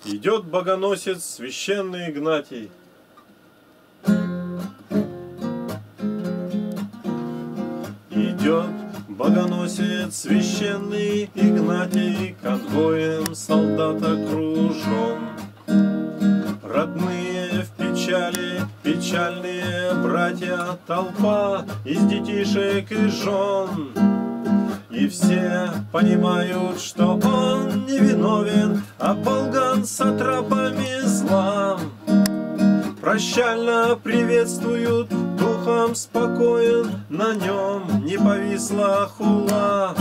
Идет богоносец священный Игнатий. Идет богоносец священный Игнатий, конвоем солдат окружен. Родные в печали, печальные братья, толпа из детишек и жен. И все понимают, что он невиновен, оболган сатрапами зла. Прощально приветствуют, духом спокоен, на нем не повисла хула.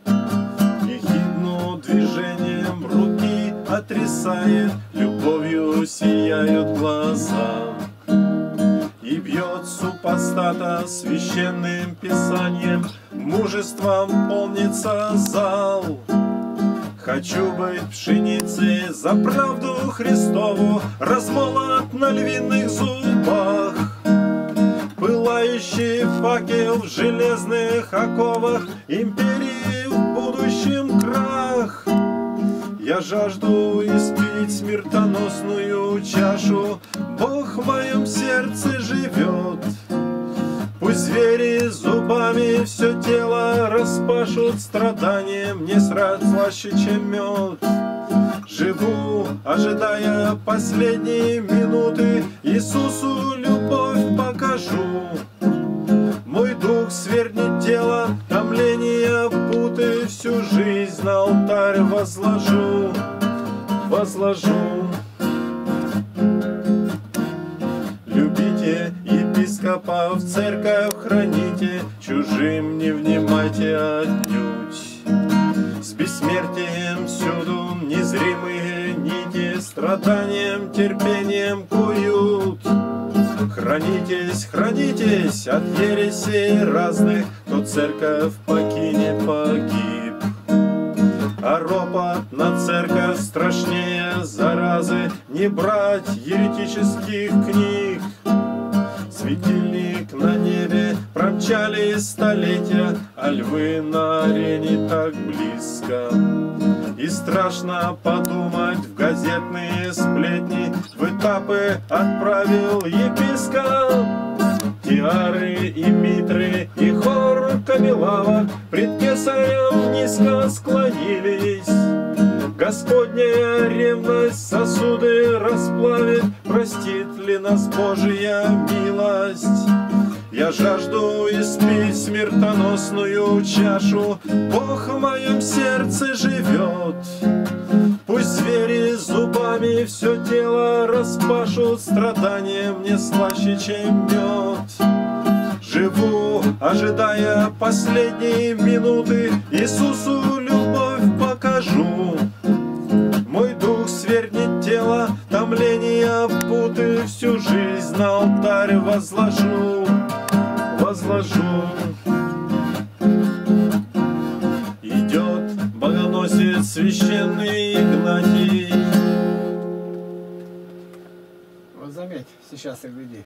Ехидну движением руки отрисает, любовью сияют глаза. И бьет супостата священным писанием, мужеством полнится зал. Хочу быть пшеницей за правду Христову, размолот на львиных зубах. Пылающий факел в железных оковах, империи в будущем крах. Я жажду испить смертоносную чашу, Бог в моем сердце живет. Пусть звери зубами все тело распашут, страданием не срать слаще, чем мед. Живу, ожидая последние минуты, Иисусу любовь покажу. Мой дух свергнет тело, томления путы, всю жизнь на алтарь возложу. Любите епископов, церковь храните, чужим не внимайте отнюдь. С бессмертием всюду незримые нити, страданием, терпением куют. Хранитесь, хранитесь от ересей разных, кто церковь покинет, погиб. А ропот на церковь страшнее заразы, не брать еретических книг. Светильник на небе промчались столетия, а львы на арене так близко. И страшно подумать, в газетные сплетни в этапы отправил епископ. Тиары и митры и хор камелавок пред кесарем низко склонились. Господняя ревность сосуды расплавит, простит ли нас Божия милость? Я жажду испить смертоносную чашу, Бог в моем сердце живет. Пусть звери зубами все тело распашут, страданием не слаще, чем мед. Живу, ожидая последние минуты, Иисусу любовь покажу. Мой дух свергнет тело, томления путы, всю жизнь на алтарь возложу. Идет богоносец священный Игнатий. Вот заметь, сейчас и гляди.